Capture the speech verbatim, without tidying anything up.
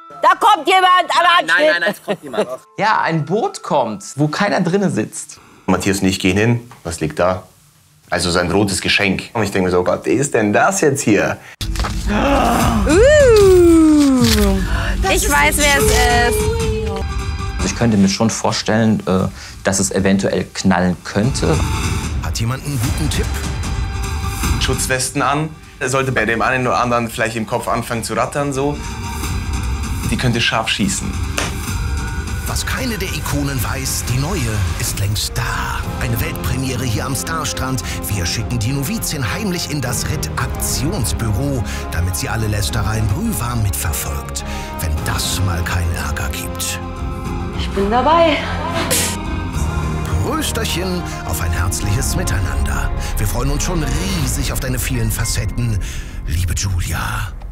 Da kommt jemand, Alarm! Nein, nein, nein, es kommt niemand. Ja, ein Boot kommt, wo keiner drinnen sitzt. Matthias und ich gehen hin. Was liegt da? Also so ein rotes Geschenk. Und ich denke mir so, was ist denn das jetzt hier? Uh, ich weiß, wer es ist. Ich könnte mir schon vorstellen, dass es eventuell knallen könnte. Hat jemand einen guten Tipp? Schutzwesten an. Er sollte bei dem einen oder anderen vielleicht im Kopf anfangen zu rattern, so. Die könnte scharf schießen. Was keine der Ikonen weiß, die neue ist längst da. Eine Weltpremiere hier am Starstrand. Wir schicken die Novizien heimlich in das Redaktionsbüro, damit sie alle Lästereien brühwarm mitverfolgt. Wenn das mal keinen Ärger gibt. Ich bin dabei. Prösterchen auf ein herzliches Miteinander. Wir freuen uns schon riesig auf deine vielen Facetten, liebe Julia.